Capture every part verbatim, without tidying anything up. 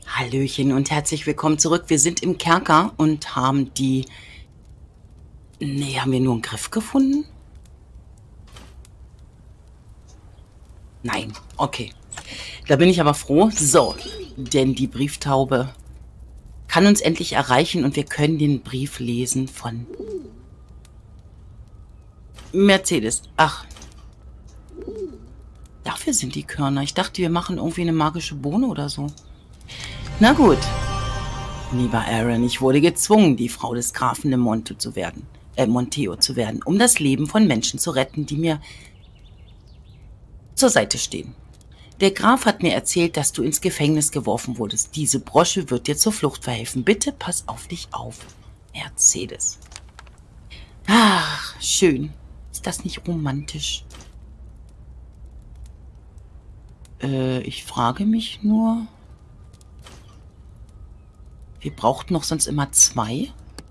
Hallöchen und herzlich willkommen zurück. Wir sind im Kerker und haben die... Nee, haben wir nur einen Griff gefunden? Nein, okay. Da bin ich aber froh. So, denn die Brieftaube kann uns endlich erreichen und wir können den Brief lesen von Mercedes. Ach, dafür sind die Körner. Ich dachte, wir machen irgendwie eine magische Bohne oder so. Na gut. Lieber Aaron, ich wurde gezwungen, die Frau des Grafen de Monte zu werden, äh, Monteo zu werden, um das Leben von Menschen zu retten, die mir zur Seite stehen. Der Graf hat mir erzählt, dass du ins Gefängnis geworfen wurdest. Diese Brosche wird dir zur Flucht verhelfen. Bitte pass auf dich auf. Mercedes. Ach, schön. Ist das nicht romantisch? Äh, ich frage mich nur... Wir brauchten noch sonst immer zwei.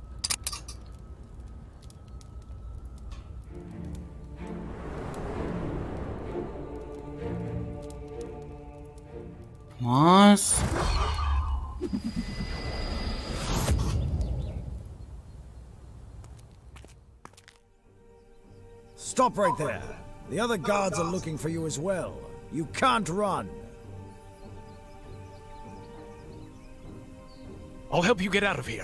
Was? Stop right there. The other guards are looking for you as well. You can't run. I'll help you get out of here.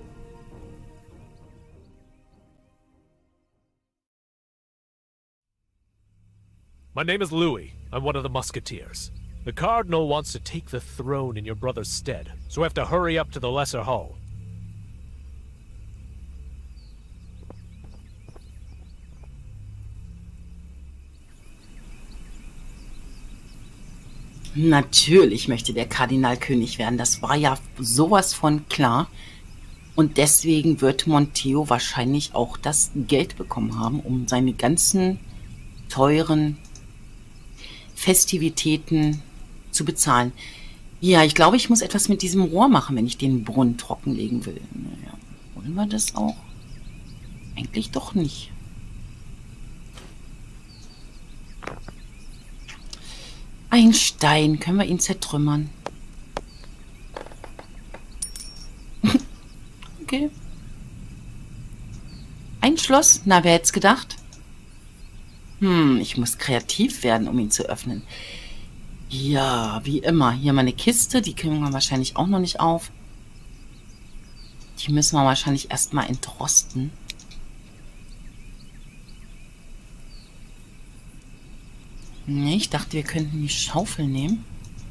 My name is Louis. I'm one of the Musketeers. The Cardinal wants to take the throne in your brother's stead, so we have to hurry up to the Lesser Hall. Natürlich möchte der Kardinal König werden. Das war ja sowas von klar. Und deswegen wird Monteo wahrscheinlich auch das Geld bekommen haben, um seine ganzen teuren Festivitäten zu bezahlen. Ja, ich glaube, ich muss etwas mit diesem Rohr machen, wenn ich den Brunnen trockenlegen will. Naja, wollen wir das auch? Eigentlich doch nicht. Ein Stein. Können wir ihn zertrümmern? Okay. Ein Schloss? Na, wer hätte es gedacht? Hm, ich muss kreativ werden, um ihn zu öffnen. Ja, wie immer. Hier meine Kiste. Die kriegen wir wahrscheinlich auch noch nicht auf. Die müssen wir wahrscheinlich erstmal entrosten. Nee, ich dachte, wir könnten die Schaufel nehmen.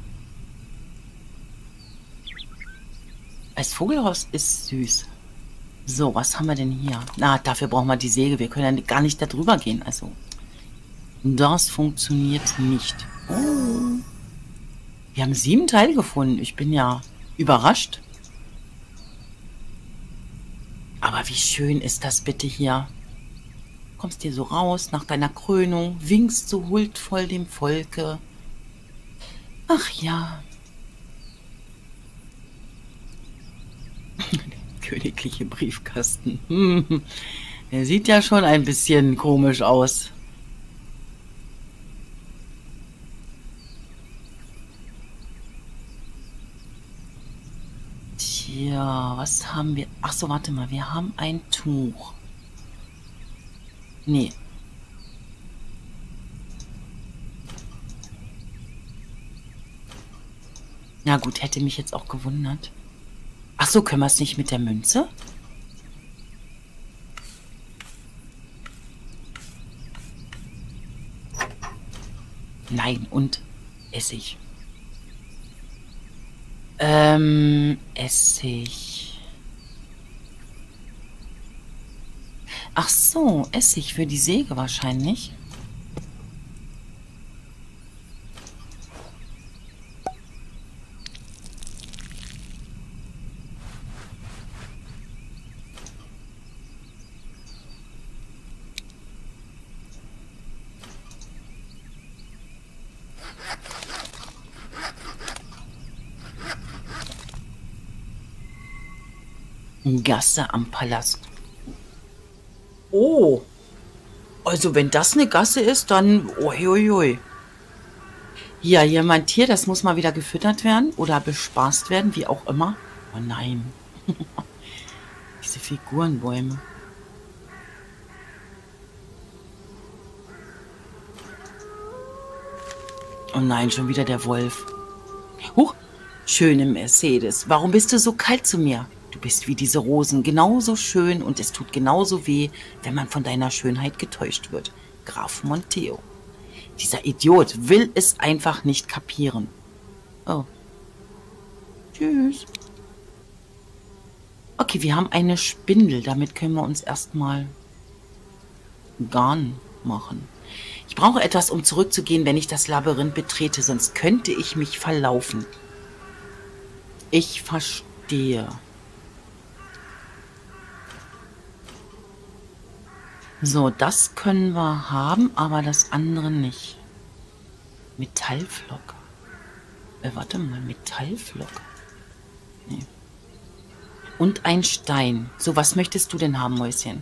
Als Vogelhaus ist süß. So, was haben wir denn hier? Na, dafür brauchen wir die Säge. Wir können ja gar nicht da drüber gehen. Also, das funktioniert nicht. Oh. Wir haben sieben Teile gefunden. Ich bin ja überrascht. Aber wie schön ist das bitte hier? Kommst dir so raus nach deiner Krönung, winkst so huldvoll dem Volke. Ach ja. Der königliche Briefkasten. Hm. Der sieht ja schon ein bisschen komisch aus. Tja, was haben wir? Ach so, warte mal, wir haben ein Tuch. Nee. Na gut, hätte mich jetzt auch gewundert. Ach so, können wir es nicht mit der Münze? Nein, und Essig. Ähm, Essig. Ach so, Essig für die Säge wahrscheinlich. Gasse am Palast. Oh, also wenn das eine Gasse ist, dann uiuiui. Ja, hier mein Tier, das muss mal wieder gefüttert werden oder bespaßt werden, wie auch immer. Oh nein. Diese Figurenbäume. Oh nein, schon wieder der Wolf. Huch, schöne Mercedes, warum bist du so kalt zu mir? Du bist wie diese Rosen, genauso schön und es tut genauso weh, wenn man von deiner Schönheit getäuscht wird. Graf Monteo. Dieser Idiot will es einfach nicht kapieren. Oh. Tschüss. Okay, wir haben eine Spindel. Damit können wir uns erstmal Garn machen. Ich brauche etwas, um zurückzugehen, wenn ich das Labyrinth betrete, sonst könnte ich mich verlaufen. Ich verstehe. So, das können wir haben, aber das andere nicht. Metallflock. Äh, warte mal, Metallflock. Nee. Und ein Stein. So, was möchtest du denn haben, Mäuschen?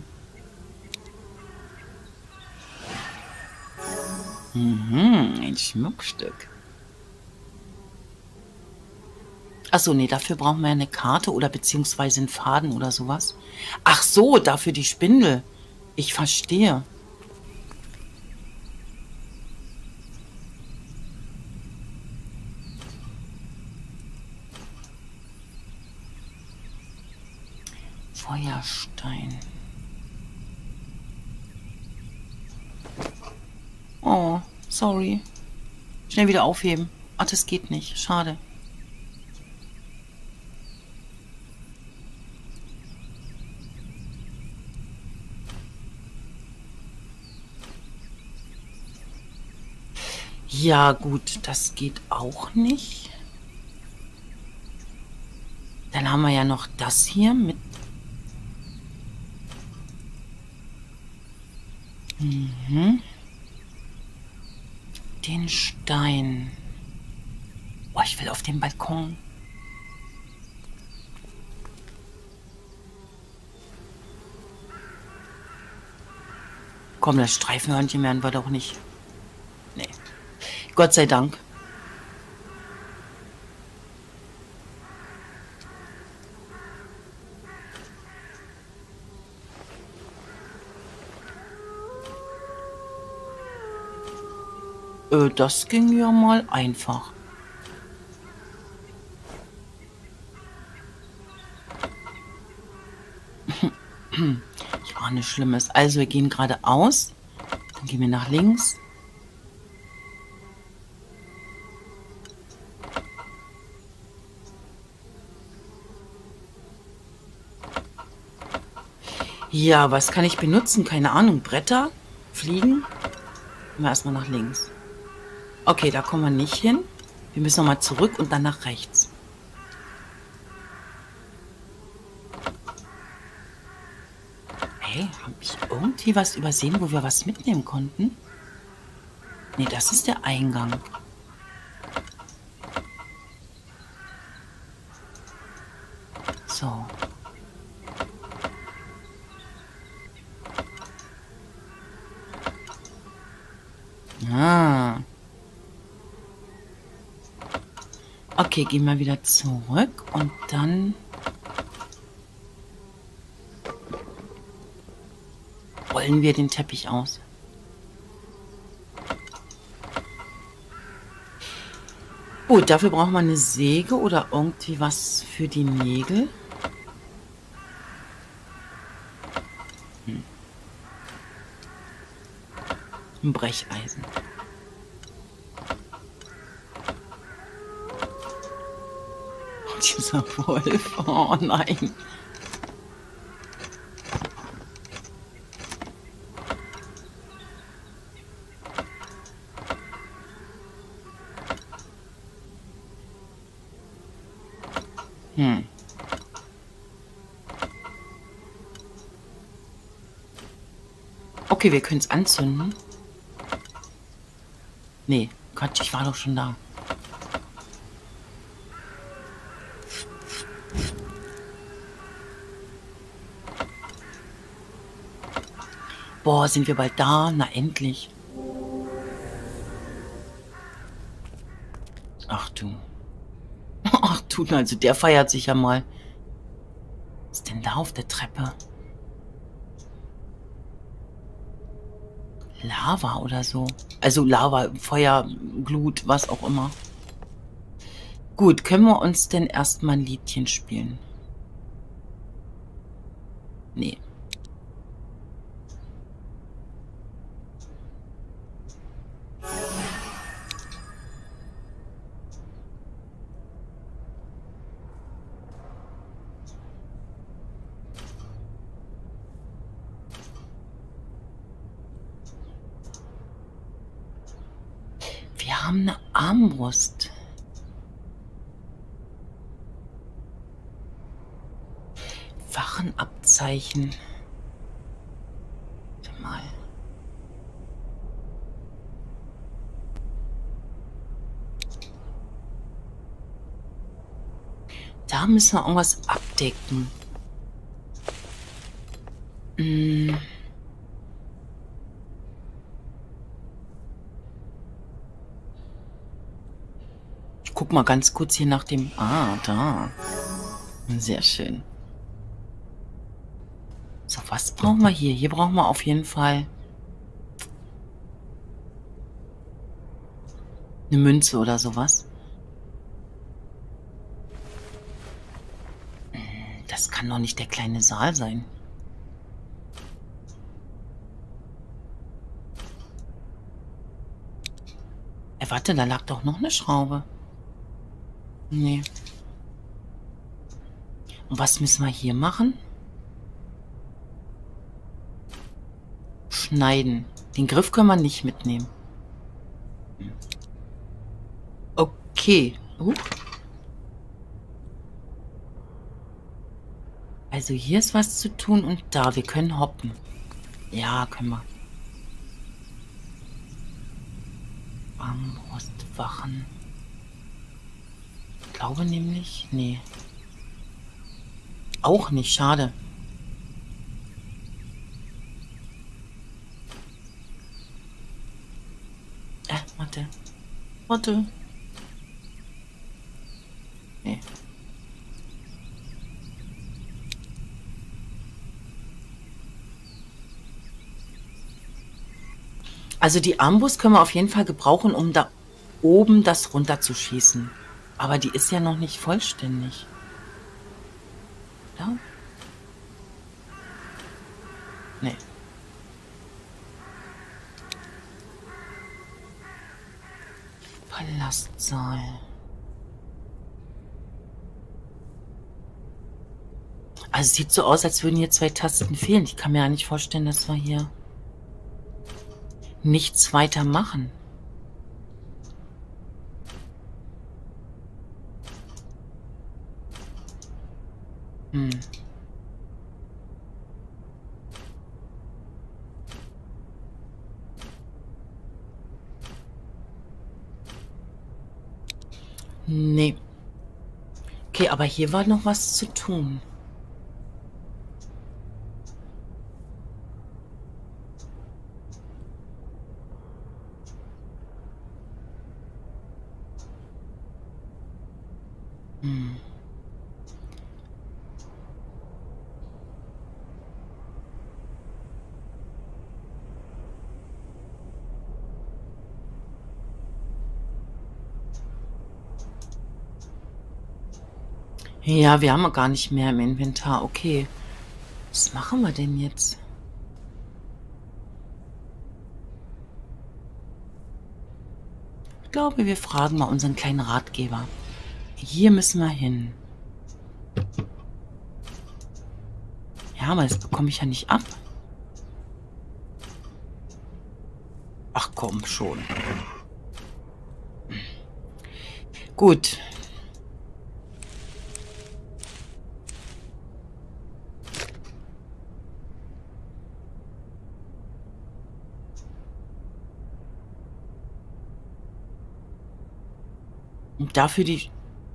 Mhm, ein Schmuckstück. Achso, nee, dafür brauchen wir eine Karte oder beziehungsweise einen Faden oder sowas. Ach so, dafür die Spindel. Ich verstehe. Feuerstein. Oh, sorry. Schnell wieder aufheben. Ach, das geht nicht. Schade. Ja, gut, das geht auch nicht. Dann haben wir ja noch das hier mit... Mhm. Den Stein. Oh, ich will auf den Balkon. Komm, das Streifenhörnchen werden wir doch nicht. Nee. Gott sei Dank. Äh, das ging ja mal einfach. Ich ahne Schlimmes. Also wir gehen geradeaus. Dann gehen wir nach links. Ja, was kann ich benutzen? Keine Ahnung. Bretter? Fliegen? Gehen wir erstmal nach links. Okay, da kommen wir nicht hin. Wir müssen nochmal zurück und dann nach rechts. Hey, habe ich irgendwie was übersehen, wo wir was mitnehmen konnten? Nee, das ist der Eingang. So. Ah. Okay, gehen wir wieder zurück und dann rollen wir den Teppich aus. Gut, dafür brauchen wir eine Säge oder irgendwie was für die Nägel. Hm. Ein Brecheisen. Dieser Wolf. Oh nein. Hm. Okay, wir können es anzünden. Nee, Gott, ich war doch schon da. Boah, sind wir bald da? Na, endlich. tun. Also der feiert sich ja mal. Was ist denn da auf der Treppe? Lava oder so. Also Lava, Feuer, Glut, was auch immer. Gut, können wir uns denn erstmal ein Liedchen spielen? Nee. Wir haben eine Armbrust. Wachenabzeichen. Warte mal. Da müssen wir irgendwas abdecken. Hm. Ich guck mal ganz kurz hier nach dem... Ah, da. Sehr schön. So, was brauchen wir hier? Hier brauchen wir auf jeden Fall eine Münze oder sowas. Das kann doch nicht der kleine Saal sein. Äh, warte, da lag doch noch eine Schraube. Nee. Und was müssen wir hier machen? Schneiden. Den Griff können wir nicht mitnehmen. Okay. Uh. Also hier ist was zu tun und da. Wir können hoppen. Ja, können wir. Armbrustwachen. Ich glaube nämlich... Nee. Auch nicht. Schade. Äh, warte. Warte. Nee. Also die Armbrust können wir auf jeden Fall gebrauchen, um da oben das runterzuschießen. Aber die ist ja noch nicht vollständig. Oder? Nee. Palastsaal. Also es sieht so aus, als würden hier zwei Tasten fehlen. Ich kann mir ja nicht vorstellen, dass wir hier nichts weiter machen. Hm. Nee. Okay, aber hier war noch was zu tun. Hm. Ja, wir haben gar nicht mehr im Inventar. Okay. Was machen wir denn jetzt? Ich glaube, wir fragen mal unseren kleinen Ratgeber. Hier müssen wir hin. Ja, aber das bekomme ich ja nicht ab. Ach komm, schon. Gut. Und dafür die...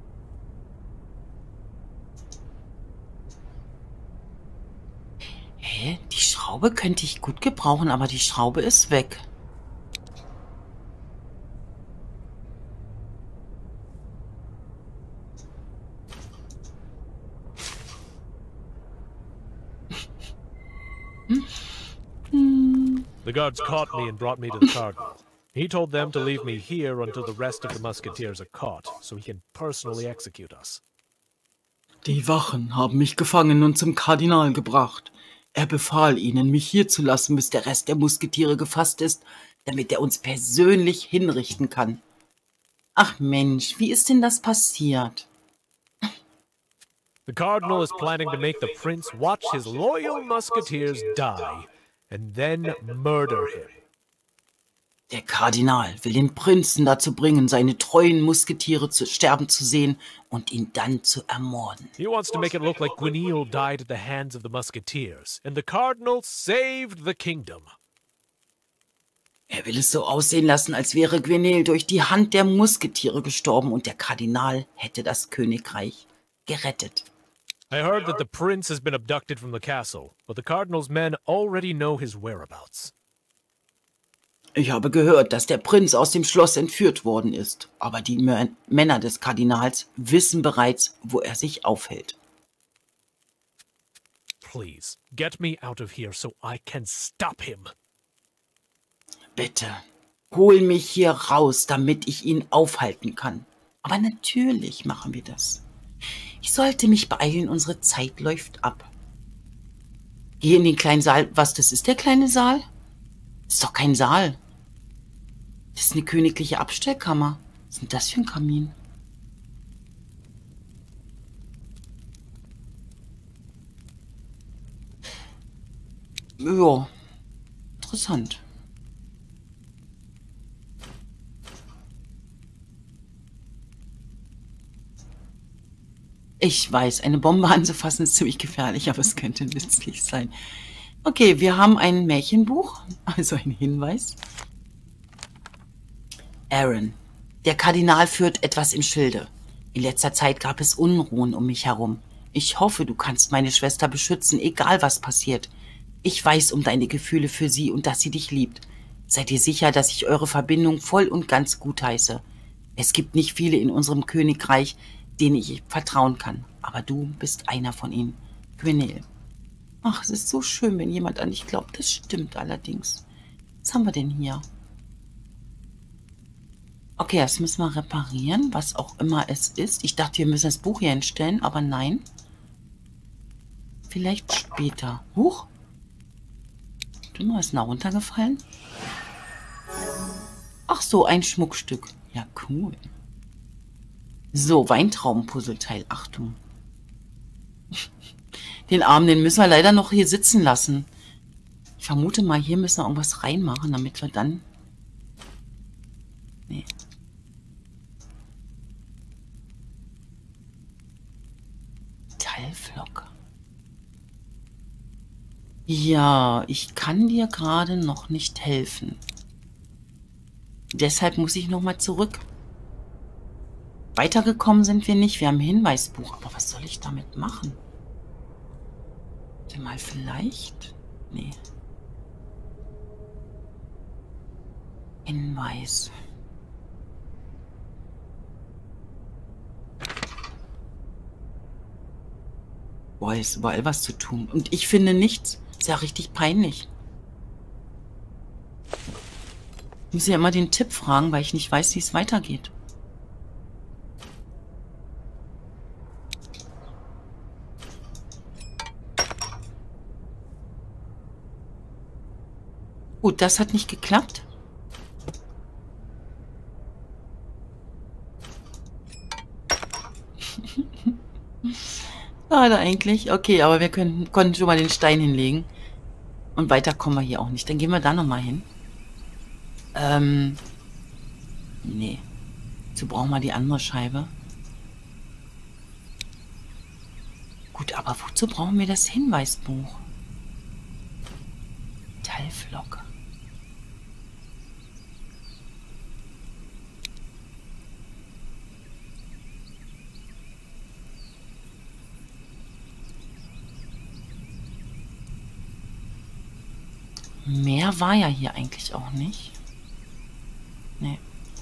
Hä? Die Schraube könnte ich gut gebrauchen, aber die Schraube ist weg. The guards caught me and brought me to the Cardinal. He told them to leave me here until the rest of the Musketeers are caught, so he can personally execute us. Die Wachen haben mich gefangen und zum Kardinal gebracht. Er befahl ihnen, mich hier zu lassen, bis der Rest der Musketiere gefasst ist, damit er uns persönlich hinrichten kann. Ach Mensch, wie ist denn das passiert? The Cardinal is planning to make the Prince watch his loyal Musketeers die, and then murder him. Der Kardinal will den Prinzen dazu bringen, seine treuen Musketiere zu sterben zu sehen und ihn dann zu ermorden. He wants to make it look like Guineal died at the hands of the Musketeers, and the Cardinal saved the kingdom. Er will es so aussehen lassen, als wäre Guineal durch die Hand der Musketiere gestorben und der Kardinal hätte das Königreich gerettet. I heard that the Prince has been abducted from the castle, but the Cardinal's men already know his whereabouts. Ich habe gehört, dass der Prinz aus dem Schloss entführt worden ist, aber die M- Männer des Kardinals wissen bereits, wo er sich aufhält. Please, get me out of here so I can stop him. Bitte, hol mich hier raus, damit ich ihn aufhalten kann. Aber natürlich machen wir das. Ich sollte mich beeilen, unsere Zeit läuft ab. Geh in den kleinen Saal. Was, das ist der kleine Saal? Das ist doch kein Saal. Das ist eine königliche Abstellkammer. Was ist denn das für ein Kamin? Ja, interessant. Ich weiß, eine Bombe anzufassen ist ziemlich gefährlich, aber es könnte nützlich sein. Okay, wir haben ein Märchenbuch, also ein Hinweis. Aaron, der Kardinal führt etwas im Schilde. In letzter Zeit gab es Unruhen um mich herum. Ich hoffe, du kannst meine Schwester beschützen, egal was passiert. Ich weiß um deine Gefühle für sie und dass sie dich liebt. Seid ihr sicher, dass ich eure Verbindung voll und ganz gutheiße. Es gibt nicht viele in unserem Königreich, denen ich vertrauen kann. Aber du bist einer von ihnen. Guineal. Ach, es ist so schön, wenn jemand an dich glaubt. Das stimmt allerdings. Was haben wir denn hier? Okay, das müssen wir reparieren, was auch immer es ist. Ich dachte, wir müssen das Buch hier hinstellen, aber nein. Vielleicht später. Huch. Du mal, ist da runtergefallen? Ach so, ein Schmuckstück. Ja, cool. So, Weintraubenpuzzleteil. Achtung. Den Arm, den müssen wir leider noch hier sitzen lassen. Ich vermute mal, hier müssen wir irgendwas reinmachen, damit wir dann... Nee. Metallflocke. Ja, ich kann dir gerade noch nicht helfen. Deshalb muss ich nochmal zurück. Weitergekommen sind wir nicht. Wir haben ein Hinweisbuch. Aber was soll ich damit machen? Warte mal, vielleicht? Nee. Hinweis. Boah, ist überall was zu tun. Und ich finde nichts. Ist ja richtig peinlich. Ich muss ja immer den Tipp fragen, weil ich nicht weiß, wie es weitergeht. Gut, das hat nicht geklappt. Schade eigentlich. Okay, aber wir können, konnten schon mal den Stein hinlegen. Und weiter kommen wir hier auch nicht. Dann gehen wir da nochmal hin. Ähm. Nee. Dazu brauchen wir die andere Scheibe. Gut, aber wozu brauchen wir das Hinweisbuch? Metallflocke. Mehr war ja hier eigentlich auch nicht. Nee.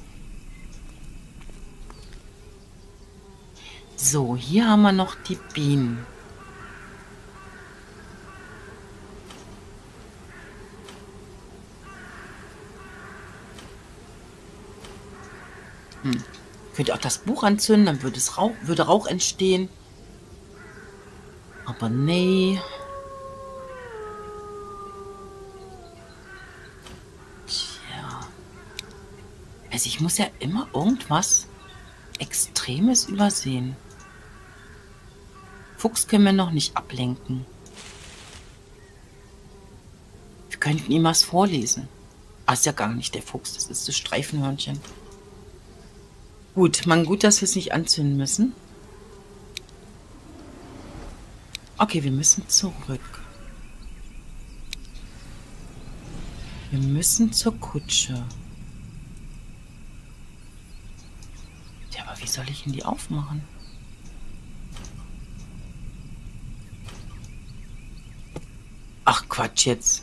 So, hier haben wir noch die Bienen. Hm. Könnt ihr auch das Buch anzünden, dann würde, es Rauch, würde Rauch entstehen. Aber nee. Tja. Also ich muss ja immer irgendwas Extremes übersehen. Fuchs können wir noch nicht ablenken. Wir könnten ihm was vorlesen. Ah, ist ja gar nicht der Fuchs, das ist das Streifenhörnchen. Gut, man gut, dass wir es nicht anzünden müssen. Okay, wir müssen zurück. Wir müssen zur Kutsche. Ja, aber wie soll ich denn die aufmachen? Ach, Quatsch jetzt.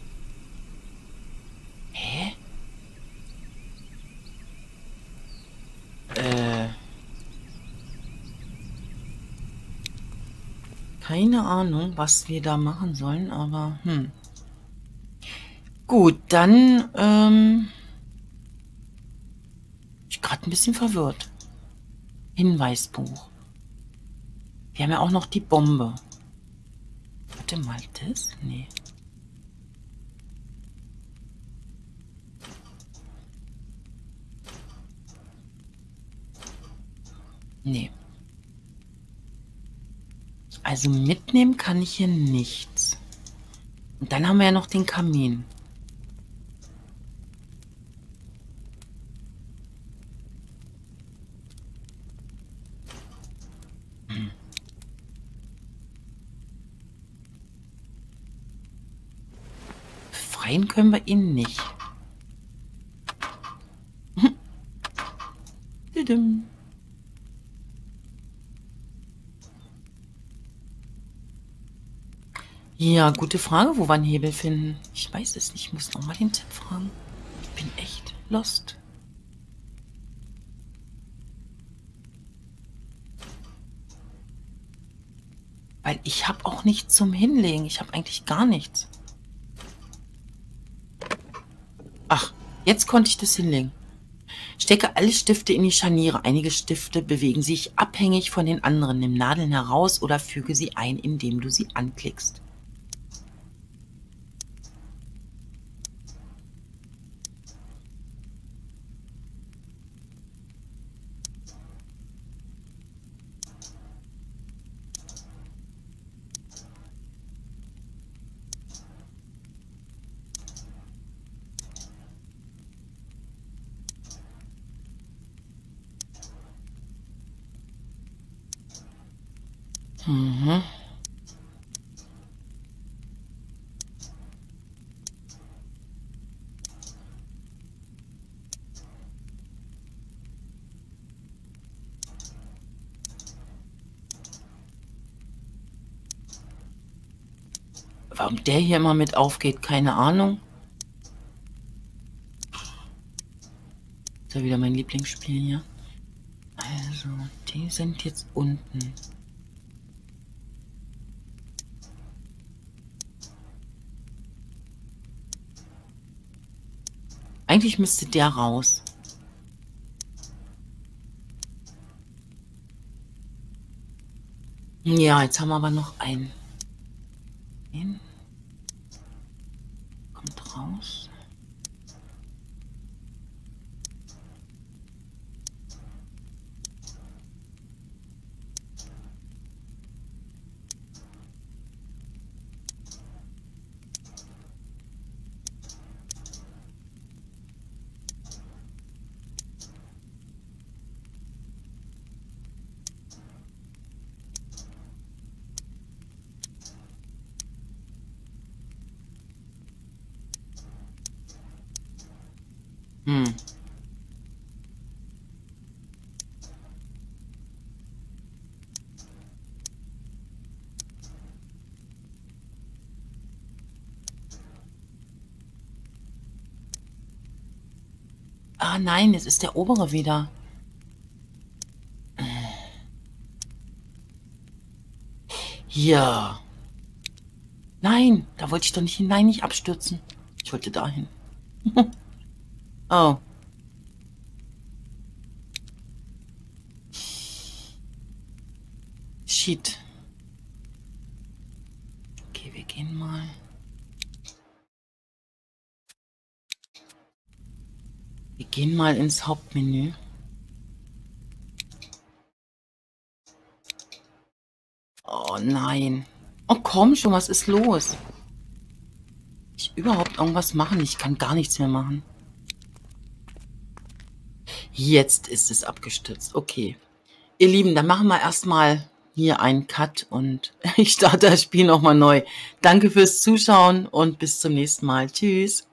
Hä? Äh. Keine Ahnung, was wir da machen sollen, aber hm. Gut, dann, ähm. Ich bin gerade ein bisschen verwirrt. Hinweisbuch. Wir haben ja auch noch die Bombe. Warte mal, das? Nee. Nee. Also mitnehmen kann ich hier nichts. Und dann haben wir ja noch den Kamin. Hm. Befreien können wir ihn nicht. Hm. Ja, gute Frage, wo wir einen Hebel finden. Ich weiß es nicht, ich muss nochmal den Tipp fragen. Ich bin echt lost. Weil ich habe auch nichts zum Hinlegen. Ich habe eigentlich gar nichts. Ach, jetzt konnte ich das hinlegen. Stecke alle Stifte in die Scharniere. Einige Stifte bewegen sich abhängig von den anderen. Nimm Nadeln heraus oder füge sie ein, indem du sie anklickst. Mhm. Warum der hier immer mit aufgeht, keine Ahnung. Das ist ja wieder mein Lieblingsspiel hier. Also, die sind jetzt unten. Eigentlich müsste der raus. Ja, jetzt haben wir aber noch einen. Den. Kommt raus. Hm. Ah nein, es ist der obere wieder. Ja. Nein, da wollte ich doch nicht hinein, nicht abstürzen. Ich wollte dahin. Oh. shit. Okay, wir gehen mal. Wir gehen mal ins Hauptmenü. Oh nein. Oh komm schon, was ist los? Ich überhaupt irgendwas machen? Ich kann gar nichts mehr machen. Jetzt ist es abgestürzt. Okay. Ihr Lieben, dann machen wir erstmal hier einen Cut und ich starte das Spiel nochmal neu. Danke fürs Zuschauen und bis zum nächsten Mal. Tschüss.